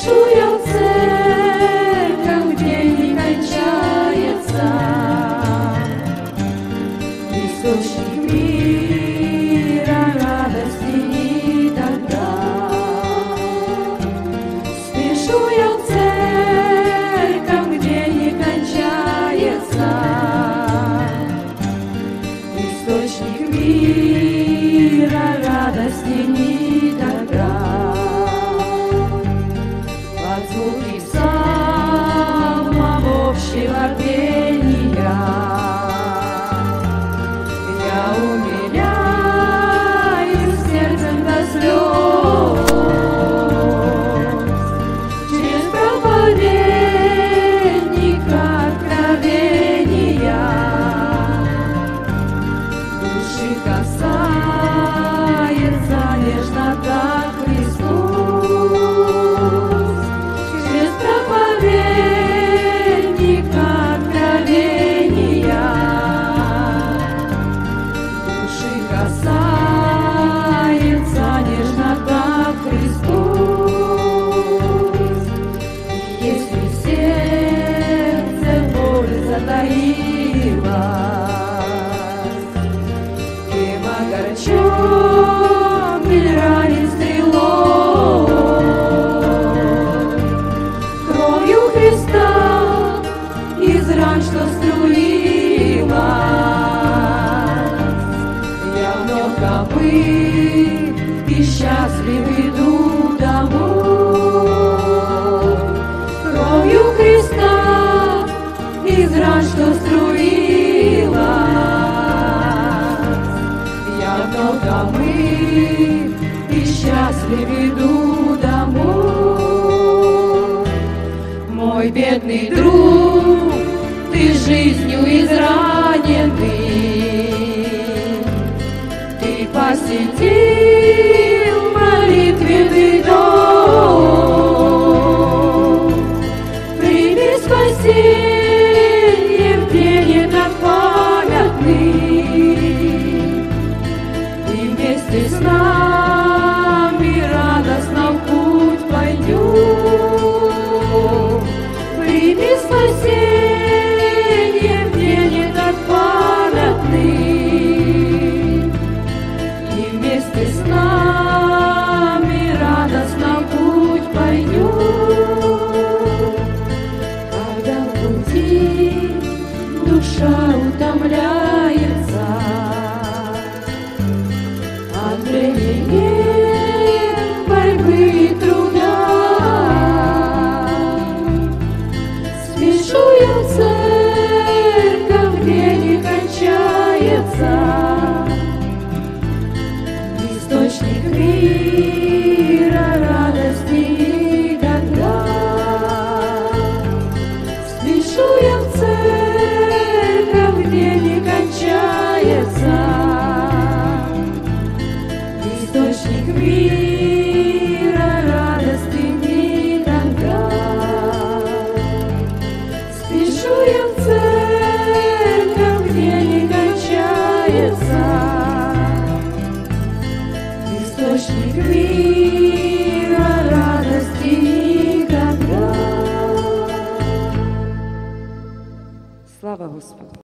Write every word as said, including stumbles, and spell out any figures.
Спешу я в церковь, где не кончается источник мира, радости никогда. Спешу я в церковь, где не кончается источник мира, радости никогда. Под звуки псалмов общего пения я умиляюсь сердцем до слез. Через проповедника откровения души касается нежно так Христос. Через проповедника откровения души касается нежно так Христос. И если в сердце боль затаилась, кем огорчен или ранен стрелой, кровью Христа из ран, что струилась, я вновь копыт и счастлив иду домой. Кровью Христа из ран, что струилась, я вновь копыт и счастлив иду домой. Мой бедный друг, ты жизнью израненный, ты посетил молитвенный дом. Прими спасение в день этот памятный, и вместе с нами радостно в путь пойдем. Прими спасение в день этот памятный, и вместе с нами радостно в путь пойдем. Когда в пути душа утомляется от бремени борьбы и труда, спешу я в церковь, где не кончается источник мира, радости никогда. Спешу я в церковь, где не кончается источник мира, радости никогда. Спешу я в церковь, где не кончается источник мира, радости никогда. Слава Господу!